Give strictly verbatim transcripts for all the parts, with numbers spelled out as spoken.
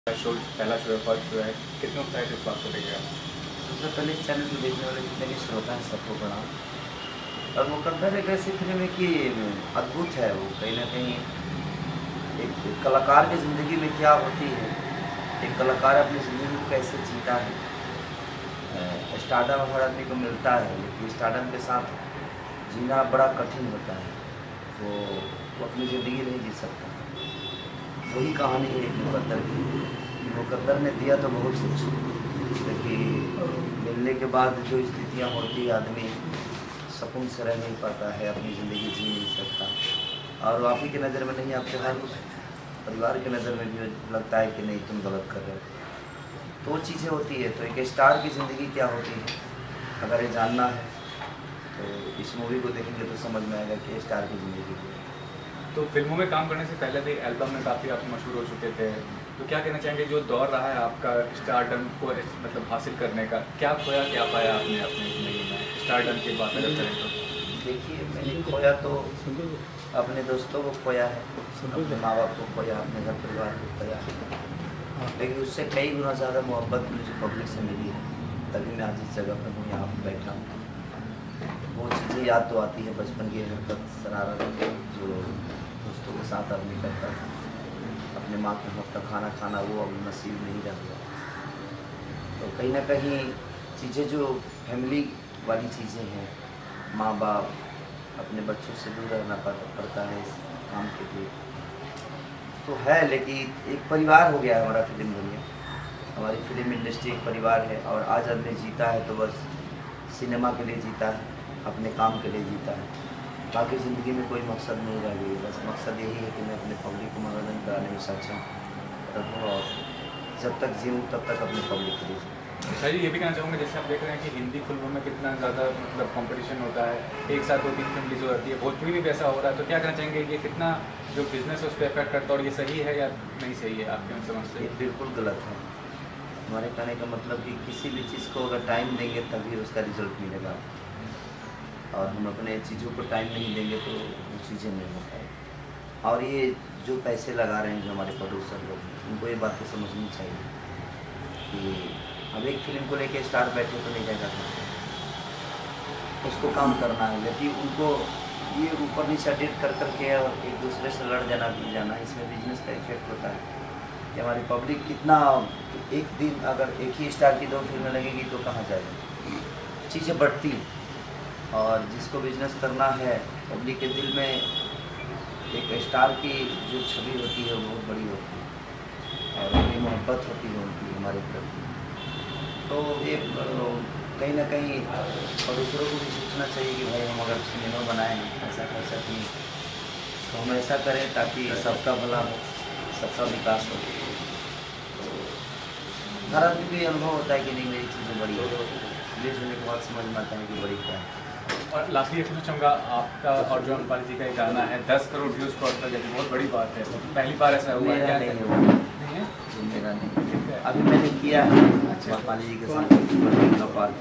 Show पहला show है, first show है, कितने उत्साहित इस बात को लेकर? सबसे पहले चैनल को देखने वाले जितने भी श्रोता हैं सबको प्रणाम। और मुकद्दर एक ऐसी फिल्म है कि अद्भुत है। वो कहीं ना कहीं एक कलाकार की ज़िंदगी में क्या होती है, एक कलाकार अपनी ज़िंदगी को कैसे जीता है। स्टारडम हर आदमी को मिलता है, लेकिन स्टारडम के साथ जीना बड़ा कठिन होता है, तो वो अपनी ज़िंदगी नहीं जी सकता। वही कहानी है मुकद्दर की। मुकद्दर ने दिया तो बहुत कुछ, लेकिन मिलने के बाद जो स्थितियाँ होती है, आदमी सुकून से रह नहीं पाता है, अपनी ज़िंदगी जी नहीं सकता। और आप ही की नज़र में नहीं, आपके हर उस परिवार की नज़र में भी लगता है कि नहीं तुम गलत कर रहे हो। तो वो चीज़ें होती है। तो एक स्टार की ज़िंदगी क्या होती है, अगर ये जानना है तो इस मूवी को देखेंगे तो समझ में आएगा कि स्टार की ज़िंदगी क्या है। तो फिल्मों में काम करने से पहले भी एल्बम में काफ़ी आप मशहूर हो चुके थे, तो क्या कहना चाहेंगे जो दौर रहा है आपका स्टारडम को मतलब हासिल करने का, क्या खोया क्या पाया आपने अपनी ज़िंदगी में स्टारडम की बात अगर करें तो? देखिए, मैंने खोया तो अपने दोस्तों को खोया है, अपने माँ बाप को खोया, अपने घर परिवार को खोया, लेकिन उससे कई गुना ज़्यादा मोहब्बत मुझे पब्लिक से मिली है। तभी मैं आज इस जगह पर हूँ, यहाँ पर बैठा हूँ। वो चीज़ें याद तो आती है, बचपन की हरकत, शरारत जो दोस्तों के साथ आदमी करता है, अपने माँ के हाथ का खाना खाना, वो अब नसीब नहीं रह गया। तो कहीं ना कहीं चीज़ें जो फैमिली वाली चीज़ें हैं, माँ बाप अपने बच्चों से दूर रहना पड़ता है इस काम के लिए, तो है। लेकिन एक परिवार हो गया है हमारा फिल्म दुनिया, हमारी फिल्म इंडस्ट्री एक परिवार है। और आज आदमी जीता है तो बस सिनेमा के लिए जीता है, अपने काम के लिए जीता है, बाकी ज़िंदगी में कोई मकसद नहीं रह गई। बस मकसद यही है कि मैं अपने पब्लिक को मनोरंजन कराने में सक्षम रहूँ, और जब तक जीऊँ तब तक अपने पब्लिक के लिए। सर ये भी कहना चाहूँगा, जैसे आप देख रहे हैं कि हिंदी फिल्मों में कितना ज़्यादा मतलब कंपटीशन होता है, एक साथ दो तीन फिल्म रिलीज हो जाती है, भोजपुरी में भी ऐसा हो रहा है, तो क्या कहना चाहेंगे ये कितना जो बिजनेस है उस पर इफेक्ट करता है, और ये सही है या नहीं सही है आपके समझ से? ये बिल्कुल गलत है। हमारे कहने का मतलब कि किसी भी चीज़ को अगर टाइम देंगे तभी उसका रिजल्ट मिलेगा, और हम अपने चीज़ों को टाइम नहीं देंगे तो वो चीज़ें नहीं हो पाएगी। और ये जो पैसे लगा रहे हैं जो हमारे प्रोड्यूसर लोग, उनको ये बातें समझनी चाहिए कि अब एक फिल्म को लेके स्टार बैठे तो नहीं क्या करते, उसको काम करना है। लेकिन उनको ये ऊपर नीचे डेट कर करके और एक दूसरे से लड़ जाना भी जाना, इसमें बिजनेस का इफेक्ट होता है कि हमारी पब्लिक कितना, एक दिन अगर एक ही स्टार की दो फिल्में लगेगी तो कहाँ जाएगी, चीज़ें बढ़ती। और जिसको बिजनेस करना है, पब्लिक के दिल में एक स्टार की जो छवि होती है वो बहुत बड़ी होती है, और उनकी मोहब्बत होती है उनकी हमारे प्रति। तो ये कहीं ना कहीं और दूसरों को भी सोचना चाहिए कि भाई हम अगर सिनेमा बनाएं ऐसा कर सकें तो हम ऐसा करें ताकि सबका भला हो, सबका विकास हो। तो हर आदमी को ये अनुभव होता है कि नहीं मेरी चीज़ें बड़ी हो, रिलीज होने के बाद समझ में आता है कि बड़ी क्या है। और लास्टली ये पूछना चाहूँगा, आपका और जो अम्पाली जी का एक गाना है दस करोड़ व्यूज़ क्रॉस कर गया, बहुत बड़ी बात है, पहली बार ऐसा हुआ है? क्या नहीं हुआ, नहीं है मेरा नहीं, अभी मैंने किया है अम्पाली जी के साथ पार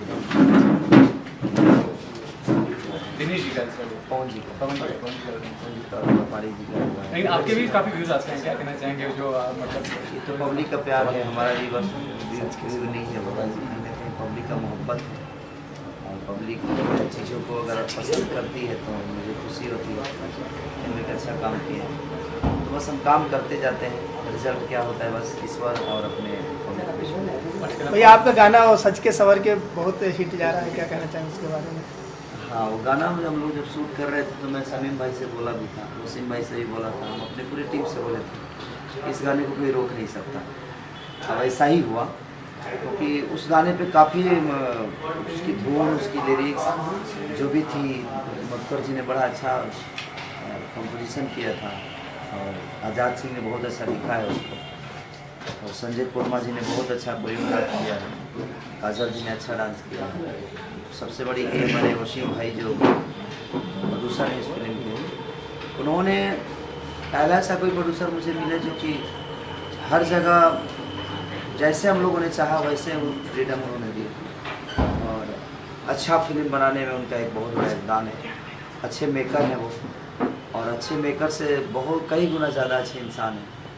दिनेश जी का, पवन जी का, पवन जी पवन जी का, अम्पाली जी का। लेकिन आपके भी काफ़ी व्यूज़ आते हैं, क्या कहना चाहेंगे जो मतलब? ये तो पब्लिक का प्यार है, हमारा भी बस व्यूज़ नहीं है, पब्लिक का मोहब्बत है। और पब्लिक चीज़ों को अगर पसंद करती है तो मुझे खुशी होती है कि हमने एक अच्छा काम किया है। तो बस हम काम करते जाते हैं, रिजल्ट क्या होता है बस ईश्वर और अपने भैया आपका गाना और सच के सवर के बहुत हिट जा रहा है, क्या कहना चाहेंगे उसके बारे में? हाँ, वो गाना में हम लोग जब शूट कर रहे थे तो मैं समीम भाई से बोला भी था, वसीम भाई से भी बोला था, हम अपने पूरी टीम से बोले थे इस गाने को कोई रोक नहीं सकता। अब ऐसा ही हुआ, क्योंकि तो उस गाने पे काफ़ी उसकी धुन, उसकी लिरिक्स जो भी थी, मुक्कद्दर जी ने बड़ा अच्छा कंपोजिशन किया था, और आज़ाद सिंह ने बहुत अच्छा लिखा है उसको, और संजय कोरमा जी ने बहुत अच्छा कोरियोग्राफ किया है, काजल जी ने अच्छा डांस किया है। सबसे बड़ी ये हमारे वसीम भाई जो प्रोड्यूसर हैं इस फिल्म के, उन्होंने पहला ऐसा कोई प्रोड्यूसर मुझे मिला जो कि हर जगह जैसे हम लोगों ने चाहा वैसे वो फ्रीडम उन्होंने दी, और अच्छा फिल्म बनाने में उनका एक बहुत बड़ा योगदान है। अच्छे मेकर हैं वो, और अच्छे मेकर से बहुत कई गुना ज़्यादा अच्छे इंसान हैं।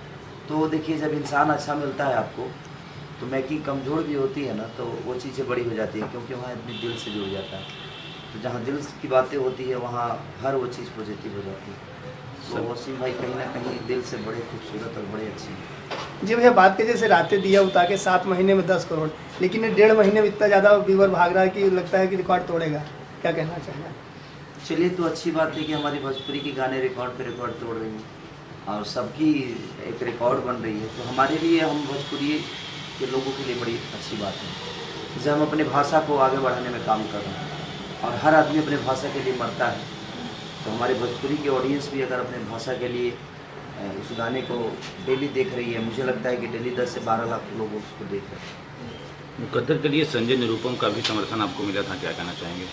तो देखिए जब इंसान अच्छा मिलता है आपको तो मेकिंग कमज़ोर भी होती है ना, तो वो चीज़ें बड़ी हो जाती है, क्योंकि वहाँ अपने दिल से जुड़ जाता है। तो जहाँ दिल की बातें होती है वहाँ हर वो चीज़ पॉजिटिव हो जाती है। तो वसीम भाई कहीं ना कहीं दिल से बड़े खूबसूरत और बड़े अच्छे हैं। जी भैया, बात की जैसे रातें दिया उतार के सात महीने में दस करोड़, लेकिन ये डेढ़ महीने में इतना ज़्यादा व्यूवर भाग रहा है कि लगता है कि रिकॉर्ड तोड़ेगा, क्या कहना चाहिए? चलिए, तो अच्छी बात है कि हमारी भोजपुरी के गाने रिकॉर्ड पे रिकॉर्ड तोड़ रही हैं और सबकी एक रिकॉर्ड बन रही है। तो हमारे लिए, हम भोजपुरी के लोगों के लिए बड़ी अच्छी बात है। जब हम अपने भाषा को आगे बढ़ाने में काम कर रहे हैं और हर आदमी अपने भाषा के लिए मरता है, तो हमारे भोजपुरी की ऑडियंस भी अगर अपने भाषा के लिए उस गाने को डेली देख रही है, मुझे लगता है कि डेली दस से बारह लाख लोग उसको देख रहे हैं। मुकद्दर के लिए संजय निरुपम का भी समर्थन आपको मिला था, क्या कहना चाहेंगे?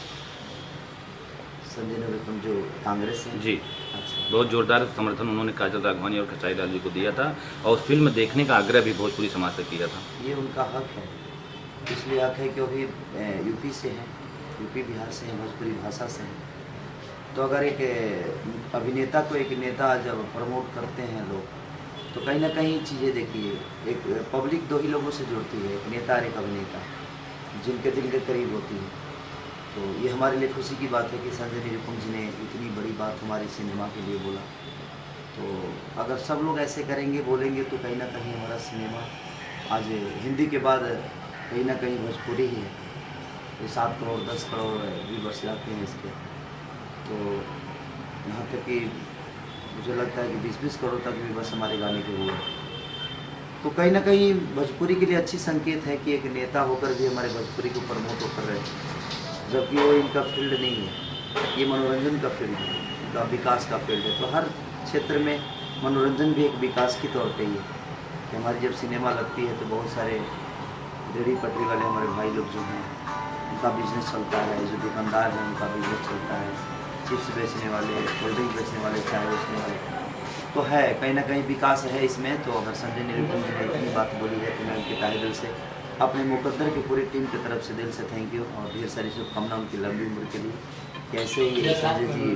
संजय निरुपम जो कांग्रेस है जी, अच्छा, बहुत जोरदार समर्थन उन्होंने काजल राघवानी और खेसारी लाल जी को दिया था और फिल्म देखने का आग्रह भी भोजपुरी समाज से किया था। ये उनका हक है, इसलिए हक है क्योंकि यूपी से है, यूपी बिहार से है, भोजपुरी भाषा से है। तो अगर एक अभिनेता को एक नेता जब प्रमोट करते हैं लोग, तो कहीं ना कहीं चीज़ें देखिए, एक पब्लिक दो ही लोगों से जुड़ती है, एक नेता और एक अभिनेता, जिनके दिल के करीब होती है। तो ये हमारे लिए खुशी की बात है कि संजय निरुपम जी ने इतनी बड़ी बात हमारे सिनेमा के लिए बोला। तो अगर सब लोग ऐसे करेंगे, बोलेंगे, तो कहीं ना कहीं हमारा सिनेमा आज हिंदी के बाद कहीं ना कहीं भोजपुरी ही है। ये सात करोड़ दस करोड़ व्यूअर्स जाते हैं इसके, तो यहाँ तक कि मुझे लगता है कि बीस बीस करोड़ तक भी बस हमारे गाने के हुए। तो कहीं ना कहीं भोजपुरी के लिए अच्छी संकेत है कि एक नेता होकर भी हमारे भोजपुरी को प्रमोट कर रहे हैं, जबकि वो इनका फील्ड नहीं है, ये मनोरंजन का फील्ड है, इनका विकास का फील्ड है। तो हर क्षेत्र में मनोरंजन भी एक विकास के तौर पे ही है कि हमारी जब सिनेमा लगती है तो बहुत सारे रेहड़ी पटरी वाले हमारे भाई लोग जो हैं, उनका बिजनेस चलता है, जो दुकानदार हैं उनका बिजनेस चलता है, चिप्स बेचने वाले, कोल्ड ड्रिंक बेचने वाले, चाय बेचने वाले, तो है कहीं ना कहीं विकास है इसमें। तो अगर संजय निरुपम जी ने इतनी बात बोली है तो मैं उनके तहे दिल से, अपने मुकद्दर की पूरी टीम की तरफ से दिल से थैंक यू और ढेर सारी शुभकामना उनकी लंबी उम्र के लिए। कैसे ही संजय जी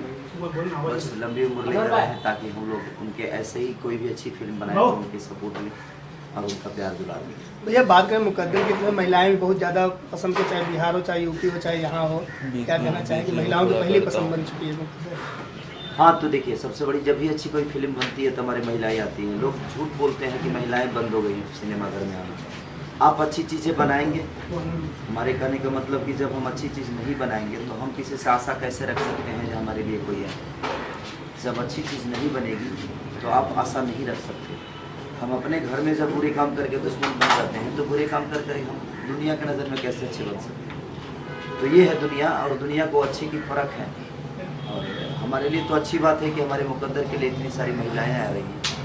बस लंबी उम्र लेकर रहे हैं, ताकि हम लोग उनके ऐसे ही कोई भी अच्छी फिल्म बनाए तो उनकी सपोर्ट लें और उनका प्यार दुलार मिले। भैया, बात करें मुकद्दर की, तो महिलाएं भी बहुत ज़्यादा पसंद है, चाहे बिहार हो, चाहे यूपी हो, चाहे यहाँ हो, क्या कहना चाहें कि महिलाओं की पहली पसंद बन चुकी है मुकद्दर? हाँ, तो देखिए, सबसे बड़ी जब भी अच्छी कोई फिल्म बनती है तो हमारी महिलाएं आती हैं। लोग झूठ बोलते हैं कि महिलाएं बंद हो गई हैं सिनेमाघर में आना। आप अच्छी चीज़ें बनाएंगे, हमारे कहने का मतलब कि जब हम अच्छी चीज़ नहीं बनाएंगे तो हम किसी से आशा कैसे रख सकते हैं जो हमारे लिए कोई है। जब अच्छी चीज़ नहीं बनेगी तो आप आशा नहीं रख सकते। हम अपने घर में जब बुरे काम करके दुश्मन बन जाते हैं तो बुरे काम कर कर हम दुनिया की नज़र में कैसे अच्छे बन सकते हैं। तो ये है दुनिया, और दुनिया को अच्छे की फ़र्क है। और हमारे लिए तो अच्छी बात है कि हमारे मुकद्दर के लिए इतनी सारी महिलाएं आ रही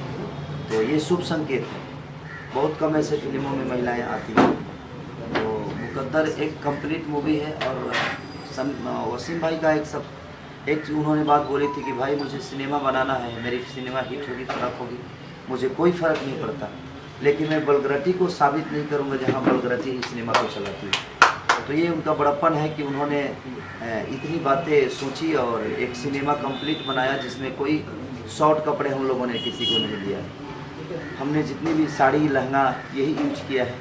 हैं, तो ये शुभ संकेत है। बहुत कम ऐसे फिल्मों में महिलाएं आती हैं। तो मुकद्दर एक कंप्लीट मूवी है। और सम, वसीम भाई का एक सब एक उन्होंने बात बोली थी कि भाई मुझे सिनेमा बनाना है, मेरी सिनेमा हिट होगी, फ़र्क होगी, मुझे कोई फ़र्क नहीं पड़ता, लेकिन मैं बलगरती को साबित नहीं करूँगा जहाँ बलगरती ही सिनेमा को चलाती है। तो ये उनका बड़प्पन है कि उन्होंने इतनी बातें सोची और एक सिनेमा कंप्लीट बनाया जिसमें कोई शॉर्ट कपड़े हम लोगों ने किसी को नहीं दिया है। हमने जितनी भी साड़ी लहंगा यही यूज किया है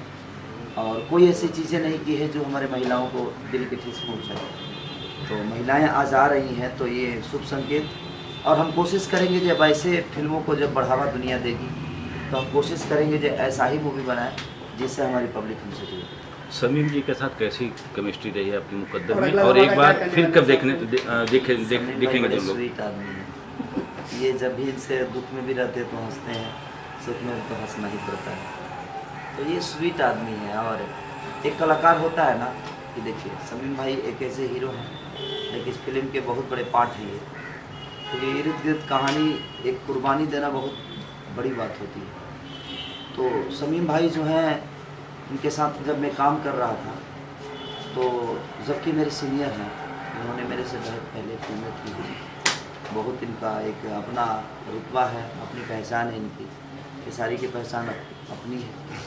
और कोई ऐसी चीज़ें नहीं की है जो हमारे महिलाओं को दिल के ठेस पहुँचाए। तो महिलाएं आज आ रही हैं तो ये शुभ संकेत। और हम कोशिश करेंगे जब ऐसे फिल्मों को जब बढ़ावा दुनिया देगी तो हम कोशिश करेंगे जो ऐसा ही मूवी बनाए जिससे हमारी पब्लिक हमसे जुड़े। समीम जी के साथ कैसी केमिस्ट्री रही है आपकी मुकद्दर में, और एक बार फिर कब देखने दे, देखे देख, देखेंगे जो लोग? स्वीट आदमी है ये, जब भी इनसे दुख में भी रहते तो हंसते हैं, सुख में तो हंसना ही पड़ता है। तो ये स्वीट आदमी है। और एक कलाकार होता है ना कि देखिए, समीम भाई एक ऐसे हीरो हैं, लेकिन इस फिल्म के बहुत बड़े पार्ट हैं ये। तो ये इर्द गिर्द कहानी एक कुर्बानी देना बहुत बड़ी बात होती है। तो समीम भाई जो हैं, उनके साथ जब मैं काम कर रहा था तो जबकि मेरे सीनियर हैं, उन्होंने मेरे से बहुत पहले फिल्में की हुई, बहुत इनका एक अपना रुतबा है, अपनी पहचान है इनकी, खेसारी की पहचान अपनी है।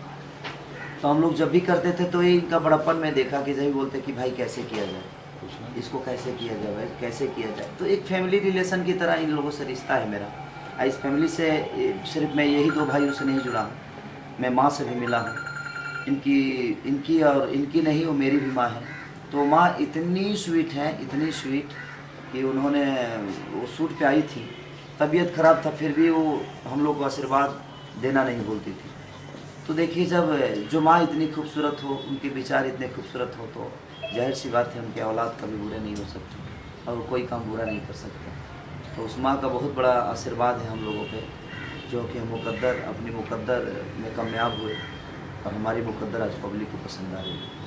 तो हम लोग जब भी करते थे तो ये इनका बड़प्पन में देखा कि जब बोलते कि भाई कैसे किया जाए, इसको कैसे किया जाए, भाई कैसे किया जाए। तो एक फैमिली रिलेशन की तरह इन लोगों से रिश्ता है मेरा। इस फैमिली से सिर्फ मैं यही दो भाइयों से नहीं जुड़ा हूँ, मैं माँ से भी मिला हूँ। इनकी इनकी और इनकी नहीं, वो मेरी भी माँ है। तो माँ इतनी स्वीट है, इतनी स्वीट कि उन्होंने वो शूट पे आई थी, तबीयत ख़राब था, फिर भी वो हम लोग को आशीर्वाद देना नहीं भूलती थी। तो देखिए, जब जो माँ इतनी खूबसूरत हो, उनके विचार इतने खूबसूरत हो, तो जाहिर सी बात है उनके औलाद कभी बुरे नहीं हो सकते और कोई काम बुरा नहीं कर सकते। तो उस माँ का बहुत बड़ा आशीर्वाद है हम लोगों पे, जो कि हम मुकद्दर अपनी मुकद्दर में कामयाब हुए और हमारी मुकद्दर आज पब्लिक को पसंद आ रही है।